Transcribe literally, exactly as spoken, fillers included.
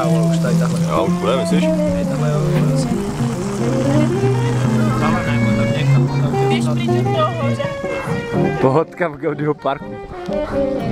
dobrá, vole, už tady tahle. Jo, už bude, myslíš? Tady tahle jo, asi. Tahle nebo tam někam, tam Když přijdu do hoře. Pohodka v Geodyho parku.